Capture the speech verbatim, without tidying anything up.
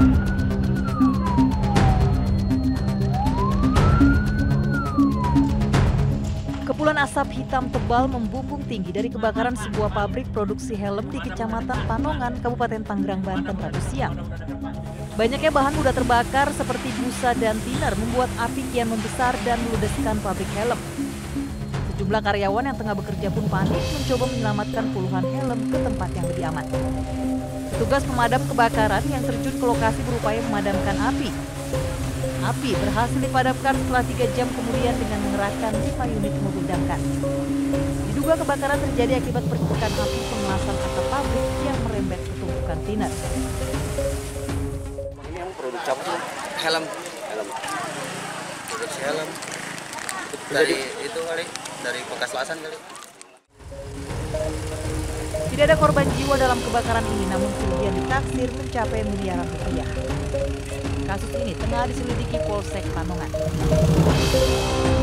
Kepulan asap hitam tebal membumbung tinggi dari kebakaran sebuah pabrik produksi helm di Kecamatan Panongan, Kabupaten Tanggerang, Banten, Rabu siang. Banyaknya bahan mudah terbakar seperti busa dan thinner membuat api kian membesar dan meludeskan pabrik helm. Sejumlah karyawan yang tengah bekerja pun panik mencoba menyelamatkan puluhan helm ke tempat yang lebih aman. Petugas pemadam kebakaran yang terjun ke lokasi berupaya memadamkan api. Api berhasil dipadamkan setelah tiga jam kemudian dengan mengerahkan lima unit mobil damkar. Diduga kebakaran terjadi akibat percikan api pengelasan atap pabrik yang merembet ke tumpukan thinner. Ini yang produk apa sih? Helm. Helm. Produksi helm. Dari itu kali, dari bekas lasan kali. Tidak ada korban jiwa dalam kebakaran ini, namun kerugian ditaksir mencapai miliaran rupiah. Kasus ini tengah diselidiki Polsek Panongan.